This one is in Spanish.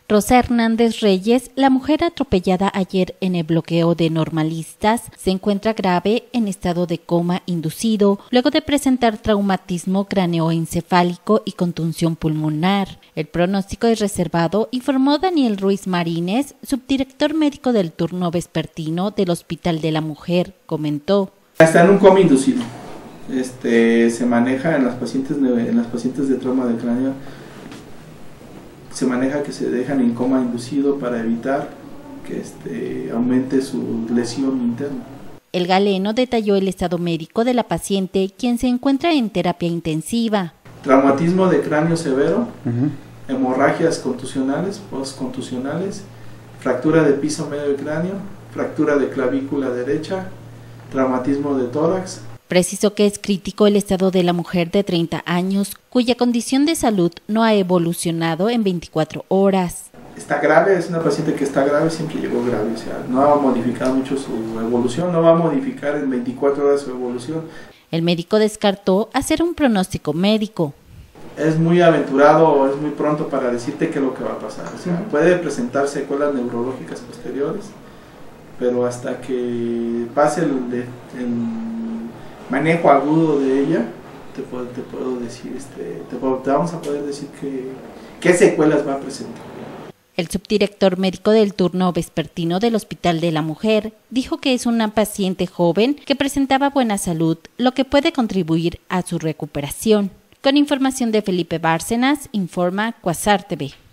Rosa Hernández Reyes, la mujer atropellada ayer en el bloqueo de Normalistas, se encuentra grave en estado de coma inducido luego de presentar traumatismo craneoencefálico y contusión pulmonar. El pronóstico es reservado, informó Daniel Ruiz Marínez, subdirector médico del turno vespertino del Hospital de la Mujer. Comentó: está en un coma inducido. Se maneja en las pacientes de trauma de cráneo. Se maneja que se dejan en coma inducido para evitar que aumente su lesión interna. El galeno detalló el estado médico de la paciente, quien se encuentra en terapia intensiva. Traumatismo de cráneo severo, hemorragias contusionales, postcontusionales, fractura de piso medio del cráneo, fractura de clavícula derecha, traumatismo de tórax. Precisó que es crítico el estado de la mujer de 30 años, cuya condición de salud no ha evolucionado en 24 horas. Está grave, es una paciente que está grave, siempre llegó grave, o sea, no ha modificado mucho su evolución, no va a modificar en 24 horas su evolución. El médico descartó hacer un pronóstico médico. Es muy aventurado, es muy pronto para decirte qué es lo que va a pasar. O sea, puede presentar secuelas neurológicas posteriores, pero hasta que pase el manejo agudo de ella, te puedo decir, te vamos a poder decir qué secuelas va a presentar. El subdirector médico del turno vespertino del Hospital de la Mujer dijo que es una paciente joven que presentaba buena salud, lo que puede contribuir a su recuperación. Con información de Felipe Bárcenas, informa Quasar TV.